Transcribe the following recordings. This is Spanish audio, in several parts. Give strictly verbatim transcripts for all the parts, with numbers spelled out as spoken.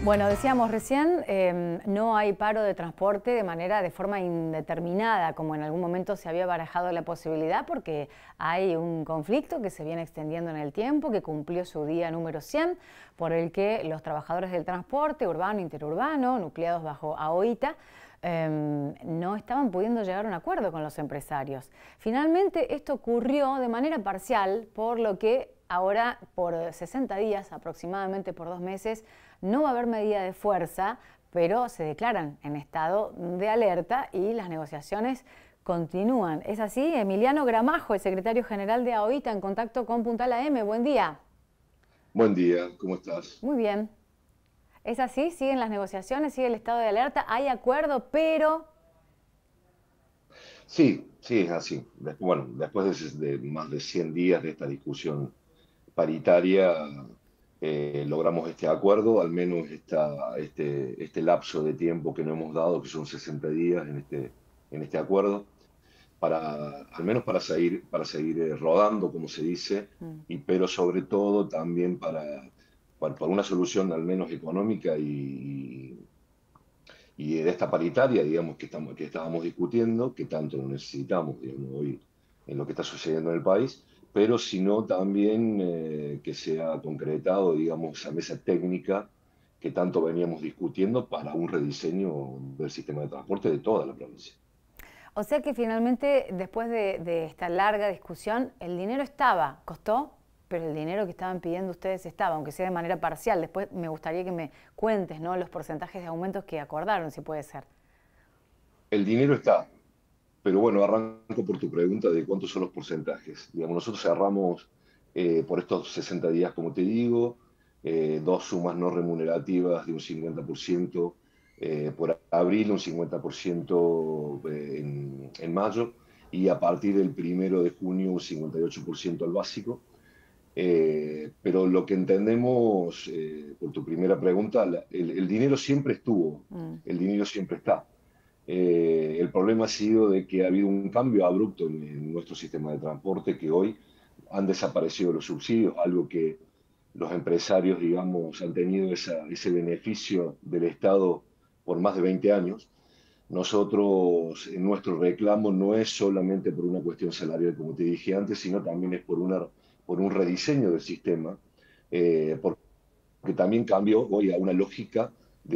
Bueno, decíamos recién, eh, no hay paro de transporte de manera, de forma indeterminada, como en algún momento se había barajado la posibilidad, porque hay un conflicto que se viene extendiendo en el tiempo, que cumplió su día número cien, por el que los trabajadores del transporte urbano e interurbano, nucleados bajo AOITA, eh, no estaban pudiendo llegar a un acuerdo con los empresarios. Finalmente, esto ocurrió de manera parcial, por lo que ahora, por sesenta días, aproximadamente por dos meses, no va a haber medida de fuerza, pero se declaran en estado de alerta y las negociaciones continúan. ¿Es así? Emiliano Gramajo, el secretario general de AOITA, en contacto con Puntal A M. Buen día. Buen día, ¿cómo estás? Muy bien. ¿Es así? ¿Siguen las negociaciones? ¿Sigue el estado de alerta? ¿Hay acuerdo, pero...? Sí, sí, es así. Des- Bueno, después de, de más de cien días de esta discusión paritaria, eh, logramos este acuerdo, al menos esta, este, este lapso de tiempo que nos hemos dado, que son sesenta días en este, en este acuerdo, para, al menos para seguir, para seguir eh, rodando, como se dice, Mm. y, pero sobre todo también para, para, para una solución al menos económica y, y de esta paritaria, digamos, que, estamos, que estábamos discutiendo, que tanto lo necesitamos, digamos, hoy en lo que está sucediendo en el país, pero sino también eh, que sea concretado, digamos, esa mesa técnica que tanto veníamos discutiendo para un rediseño del sistema de transporte de toda la provincia. O sea que finalmente, después de, de esta larga discusión, el dinero estaba, costó, pero el dinero que estaban pidiendo ustedes estaba, aunque sea de manera parcial. Después me gustaría que me cuentes, ¿no?, los porcentajes de aumentos que acordaron, si puede ser. El dinero está, pero bueno, arranco por tu pregunta de cuántos son los porcentajes. Digamos, nosotros cerramos eh, por estos sesenta días, como te digo, eh, dos sumas no remunerativas de un cincuenta por ciento eh, por abril, un cincuenta por ciento eh, en, en mayo, y a partir del primero de junio un cincuenta y ocho por ciento al básico. Eh, pero lo que entendemos, eh, por tu primera pregunta, la- el, el dinero siempre estuvo, Mm. el dinero siempre está. Eh, el problema ha sido de que ha habido un cambio abrupto en, en nuestro sistema de transporte, que hoy han desaparecido los subsidios, algo que los empresarios, digamos, han tenido esa- ese beneficio del Estado por más de veinte años. Nosotros, en nuestro reclamo no es solamente por una cuestión salarial, como te dije antes, sino también es por, una, por un rediseño del sistema, eh, porque también cambió hoy a una lógica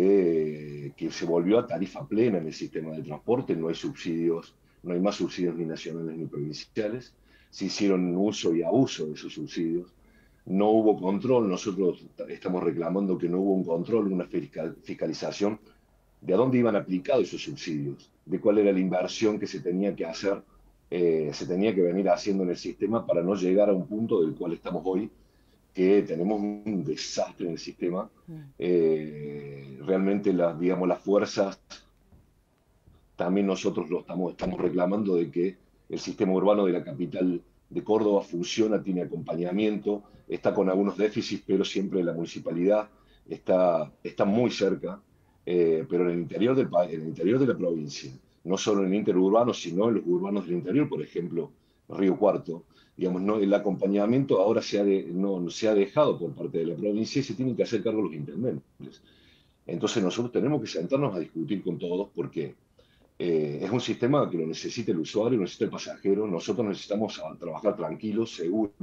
de que se volvió a tarifa plena en el sistema de transporte, no hay subsidios, no hay más subsidios ni nacionales ni provinciales, se hicieron uso y abuso de esos subsidios, no hubo control, nosotros estamos reclamando que no hubo un control, una fiscal, fiscalización de a dónde iban aplicados esos subsidios, de cuál era la inversión que se tenía que hacer, eh, se tenía que venir haciendo en el sistema para no llegar a un punto del cual estamos hoy, que tenemos un desastre en el sistema. Mm. Eh, realmente las, digamos, las fuerzas, también nosotros lo estamos, estamos reclamando de que el sistema urbano de la capital de Córdoba funciona, tiene acompañamiento, está con algunos déficits, pero siempre la municipalidad está, está muy cerca, eh, pero en el, interior del, en el interior de la provincia, no solo en el interurbano, sino en los urbanos del interior, por ejemplo, Río Cuarto, digamos, no, el acompañamiento ahora se ha, de, no, se ha dejado por parte de la provincia y se tienen que hacer cargo los intendentes. Entonces nosotros tenemos que sentarnos a discutir con todos porque eh, es un sistema que lo necesita el usuario, lo necesita el pasajero. Nosotros necesitamos a, trabajar tranquilos, seguros,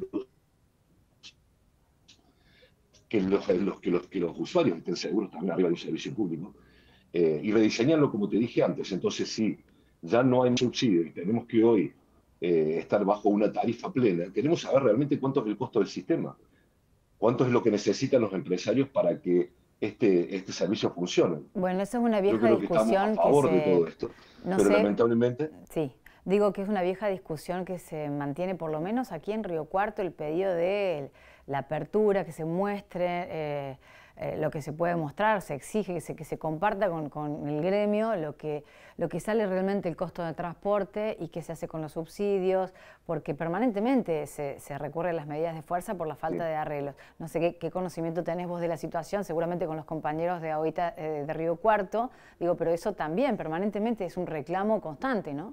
que los, los, que, los, que los usuarios estén seguros también arriba de un servicio público. Eh, y rediseñarlo como te dije antes. Entonces, sí, ya no hay subsidio y tenemos que hoy eh, estar bajo una tarifa plena. Queremos saber realmente cuánto es el costo del sistema, cuánto es lo que necesitan los empresarios para que este, este servicio funcione. Bueno, eso es una Yo vieja creo que estamos a discusión que favor de se, todo esto, no pero sé, lamentablemente, sí, digo que es una vieja discusión que se mantiene por lo menos aquí en Río Cuarto, el pedido de la apertura, que se muestre eh, eh, lo que se puede mostrar, se exige que se, que se comparta con, con el gremio lo que, lo que sale realmente el costo de transporte y qué se hace con los subsidios, porque permanentemente se, se recurre a las medidas de fuerza por la falta sí. de arreglos. No sé qué, qué conocimiento tenés vos de la situación, seguramente con los compañeros de ahorita eh, de Río Cuarto, digo, pero eso también permanentemente es un reclamo constante, ¿no?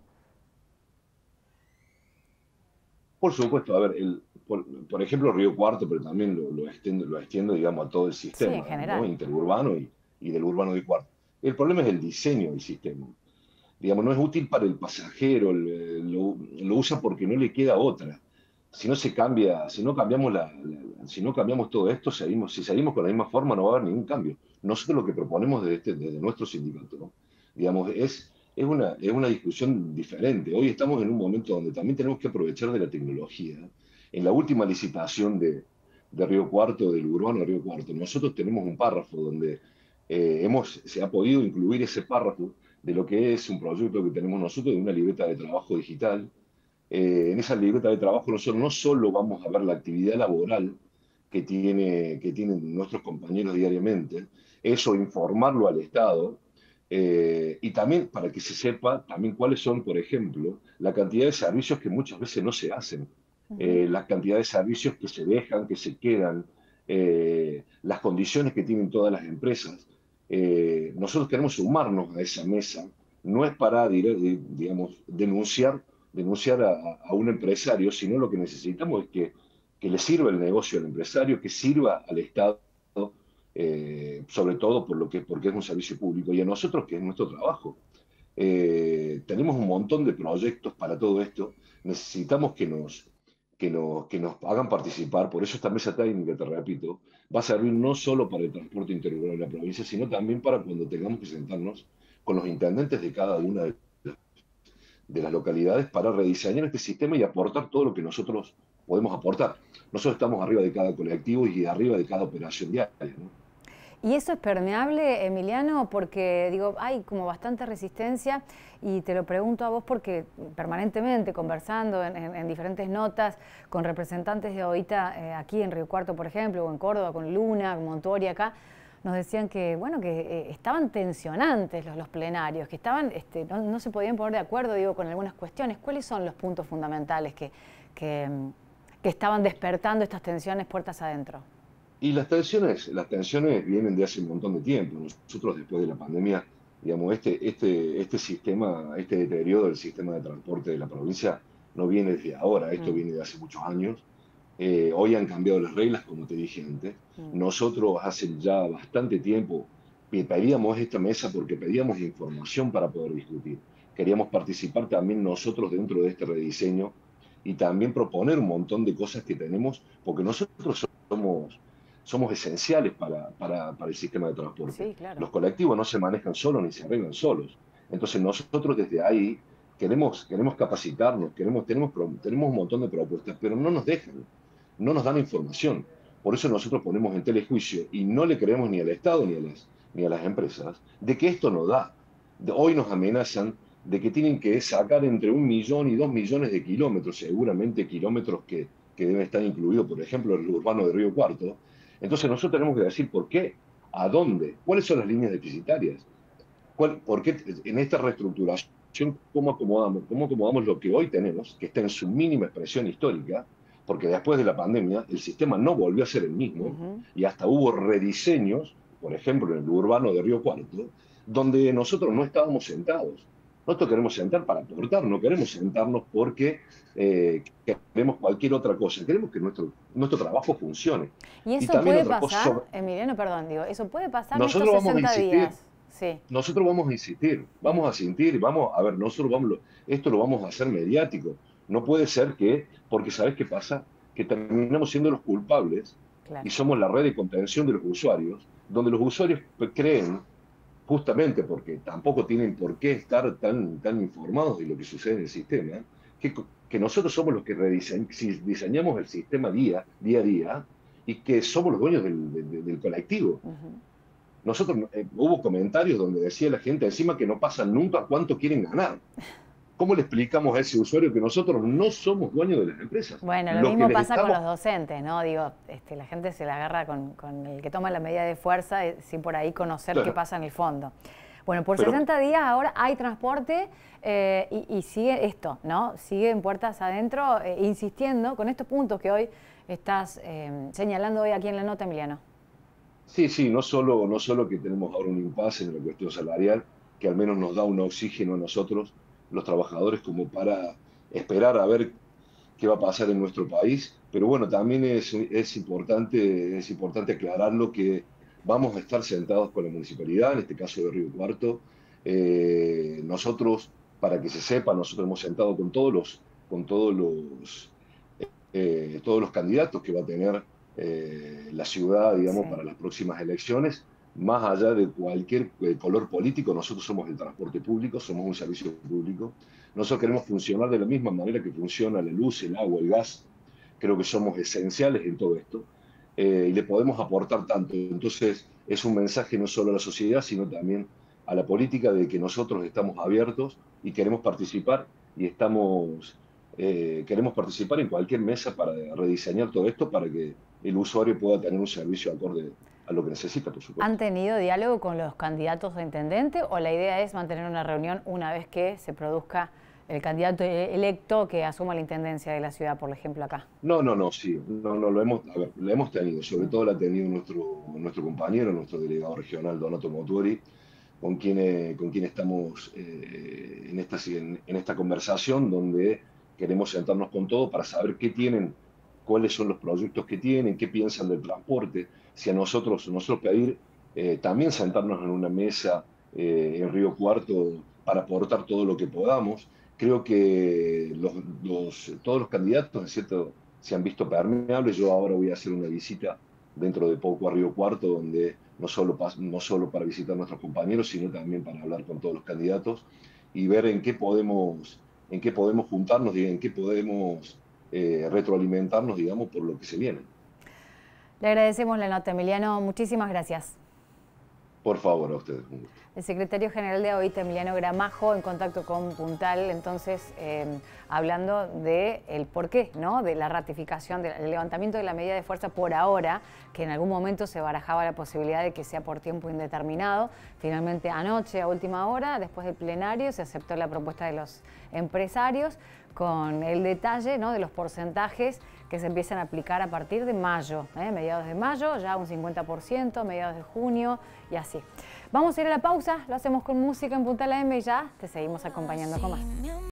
Por supuesto, a ver, el, por, por ejemplo, Río Cuarto, pero también lo, lo, extiendo, lo extiendo, digamos, a todo el Sí, en sistema, ¿no? general. Interurbano y, y del urbano de Cuarto. El problema es el diseño del sistema. Digamos, no es útil para el pasajero, lo, lo usa porque no le queda otra. Si no se cambia, si no cambiamos la, la- si no cambiamos todo esto, seguimos, si seguimos con la misma forma, no va a haber ningún cambio. Nosotros lo que proponemos desde, este, desde nuestro sindicato, ¿no? Digamos, es, es una, es una discusión diferente. Hoy estamos en un momento donde también tenemos que aprovechar de la tecnología. En la última licitación de, de Río Cuarto, del urbano de Río Cuarto, nosotros tenemos un párrafo donde eh, hemos, se ha podido incluir ese párrafo de lo que es un proyecto que tenemos nosotros de una libreta de trabajo digital. Eh, en esa libreta de trabajo nosotros no solo vamos a ver la actividad laboral que, tiene, que tienen nuestros compañeros diariamente, eso informarlo al Estado, eh, y también para que se sepa también cuáles son, por ejemplo, la cantidad de servicios que muchas veces no se hacen, Ujú. eh, la cantidad de servicios que se dejan, que se quedan, eh, las condiciones que tienen todas las empresas. Eh, nosotros queremos sumarnos a esa mesa, no es para, digamos, denunciar denunciar a, a, un empresario, sino lo que necesitamos es que, que le sirva el negocio al empresario, que sirva al Estado, eh, sobre todo por lo que, porque es un servicio público, y a nosotros que es nuestro trabajo. Eh, tenemos un montón de proyectos para todo esto, necesitamos que nos, que, nos, que nos hagan participar, por eso esta mesa técnica, te repito, va a servir no solo para el transporte interior de la provincia, sino también para cuando tengamos que sentarnos con los intendentes de cada una de de las localidades para rediseñar este sistema y aportar todo lo que nosotros podemos aportar. Nosotros estamos arriba de cada colectivo y arriba de cada operación diaria, ¿no? ¿Y eso es permeable, Emiliano? Porque digo, hay como bastante resistencia y te lo pregunto a vos porque permanentemente conversando en, en, en diferentes notas con representantes de OITA eh, aquí en Río Cuarto, por ejemplo, o en Córdoba con Luna, con Montuori acá, nos decían que, bueno, que eh, estaban tensionantes los, los plenarios, que estaban, este, no, no se podían poner de acuerdo, digo, con algunas cuestiones. ¿Cuáles son los puntos fundamentales que, que, que estaban despertando estas tensiones puertas adentro? Y las tensiones, las tensiones vienen de hace un montón de tiempo. Nosotros después de la pandemia, digamos, este, este, este sistema, este deterioro del sistema de transporte de la provincia no viene desde ahora, esto Mm, viene de hace muchos años. Eh, hoy han cambiado las reglas, como te dije antes. mm. Nosotros hace ya bastante tiempo pedíamos esta mesa porque pedíamos información para poder discutir. Queríamos participar también nosotros dentro de este rediseño y también proponer un montón de cosas que tenemos, porque nosotros somos, somos esenciales para, para, para el sistema de transporte. Sí, claro. Los colectivos no se manejan solos ni se arreglan solos. Entonces nosotros desde ahí queremos, queremos capacitarnos, queremos, tenemos, tenemos un montón de propuestas, pero no nos dejan, no nos dan información. Por eso nosotros ponemos en telejuicio y no le creemos ni al Estado ni a las, ni a las empresas de que esto no da. De, hoy nos amenazan de que tienen que sacar entre un millón y dos millones de kilómetros, seguramente kilómetros que, que deben estar incluidos, por ejemplo, en el urbano de Río Cuarto. Entonces nosotros tenemos que decir por qué, a dónde, cuáles son las líneas deficitarias, cuál, por qué en esta reestructuración, cómo acomodamos, cómo acomodamos lo que hoy tenemos, que está en su mínima expresión histórica, porque después de la pandemia el sistema no volvió a ser el mismo Ujú. y hasta hubo rediseños, por ejemplo en el urbano de Río Cuarto, donde nosotros no estábamos sentados. Nosotros queremos sentar para aportar, no queremos sentarnos porque eh, queremos cualquier otra cosa, queremos que nuestro, nuestro trabajo funcione. ¿Y Y eso también puede otra cosa pasar, sobre, Emiliano, perdón, digo, eso puede pasar en estos nosotros vamos a sesenta insistir, días? Sí. nosotros vamos a insistir, vamos a sentir, vamos a ver, nosotros vamos, esto lo vamos a hacer mediático. No puede ser que, porque ¿sabes qué pasa? Que terminamos siendo los culpables y Claro. somos la red de contención de los usuarios, donde los usuarios creen, justamente porque tampoco tienen por qué estar tan, tan informados de lo que sucede en el sistema, que, que nosotros somos los que redise- si diseñamos el sistema día, día a día y que somos los dueños del, del, del colectivo. Ujú. Nosotros, eh, hubo comentarios donde decía la gente encima que no pasan nunca cuánto quieren ganar. ¿Cómo le explicamos a ese usuario que nosotros no somos dueños de las empresas? Bueno, lo Lo que mismo les pasa con estamos... los docentes, ¿no? Digo, este, la gente se la agarra con, con el que toma la medida de fuerza eh, sin por ahí conocer qué Claro, pasa en el fondo. Bueno, por pero sesenta días ahora hay transporte eh, y, y sigue esto, ¿no? Sigue en puertas adentro, eh, insistiendo con estos puntos que hoy estás eh, señalando hoy aquí en la nota, Emiliano. sí, sí, no solo, no solo que tenemos ahora un impasse en la cuestión salarial, que al menos nos da un oxígeno a nosotros, los trabajadores, como para esperar a ver qué va a pasar en nuestro país, pero bueno, también es, es importante, es importante aclararlo que vamos a estar sentados con la municipalidad, en este caso de Río Cuarto. Eh, nosotros, para que se sepa, nosotros hemos sentado con todos los, con todos los, eh, todos los candidatos que va a tener eh, la ciudad, Sí. digamos, para las próximas elecciones. Más allá de cualquier eh, color político, nosotros somos el transporte público, somos un servicio público. Nosotros queremos funcionar de la misma manera que funciona la luz, el agua, el gas. Creo que somos esenciales en todo esto, eh, y le podemos aportar tanto. Entonces, es un mensaje no solo a la sociedad, sino también a la política de que nosotros estamos abiertos y queremos participar y estamos, eh, queremos participar en cualquier mesa para rediseñar todo esto para que el usuario pueda tener un servicio acorde a lo que necesita, por supuesto. ¿Han tenido diálogo con los candidatos a intendente o la idea es mantener una reunión una vez que se produzca el candidato electo que asuma la intendencia de la ciudad, por ejemplo, acá? No, no, no, sí, no, no, lo hemos, a ver, lo hemos tenido, sobre todo lo ha tenido nuestro, nuestro compañero, nuestro delegado regional, Donato Motuori, con quien, eh, con quien estamos eh, en, esta, en, en esta conversación donde queremos sentarnos con todos para saber qué tienen, cuáles son los proyectos que tienen, qué piensan del transporte, si a nosotros, nosotros pedir eh, también sentarnos en una mesa eh, en Río Cuarto para aportar todo lo que podamos. Creo que los, los, todos los candidatos, en cierto, se han visto permeables. Yo ahora voy a hacer una visita dentro de poco a Río Cuarto, donde no solo, no solo para visitar a nuestros compañeros, sino también para hablar con todos los candidatos y ver en qué podemos, en qué podemos juntarnos y en qué podemos eh, retroalimentarnos, digamos, por lo que se viene. Le agradecemos la nota, Emiliano. Muchísimas gracias. Por favor, a ustedes. Un gusto. El secretario general de OIT, Emiliano Gramajo, en contacto con Puntal, entonces eh, hablando del de porqué, ¿no? De la ratificación, del levantamiento de la medida de fuerza por ahora, que en algún momento se barajaba la posibilidad de que sea por tiempo indeterminado. Finalmente anoche, a última hora, después del plenario, se aceptó la propuesta de los empresarios con el detalle, ¿no? De los porcentajes que se empiezan a aplicar a partir de mayo, ¿eh? mediados de mayo, ya un cincuenta por ciento, mediados de junio y así. Vamos a ir a la pausa, lo hacemos con música en Puntal A M y ya te seguimos acompañando con más.